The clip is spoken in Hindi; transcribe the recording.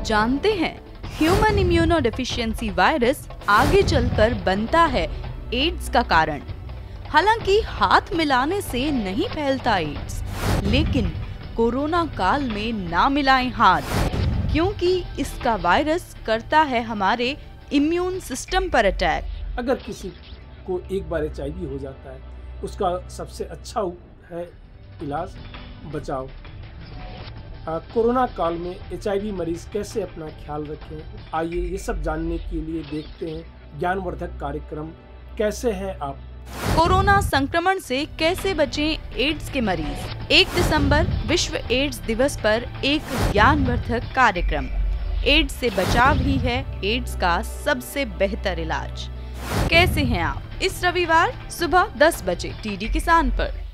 जानते हैं ह्यूमन इम्यूनोडेफिशिएंसी वायरस आगे चलकर बनता है एड्स का कारण। हालांकि हाथ मिलाने से नहीं फैलता एड्स, लेकिन कोरोना काल में ना मिलाएं हाथ, क्योंकि इसका वायरस करता है हमारे इम्यून सिस्टम पर अटैक। अगर किसी को एक बार HIV हो जाता है, उसका सबसे अच्छा है इलाज बचाव। कोरोना काल में HIV मरीज कैसे अपना ख्याल रखें, आइए ये सब जानने के लिए देखते हैं ज्ञानवर्धक कार्यक्रम कैसे हैं आप। कोरोना संक्रमण से कैसे बचें एड्स के मरीज। 1 दिसंबर विश्व एड्स दिवस पर एक ज्ञानवर्धक कार्यक्रम। एड्स से बचाव ही है एड्स का सबसे बेहतर इलाज। कैसे हैं आप, इस रविवार सुबह 10 बजे TD किसान पर।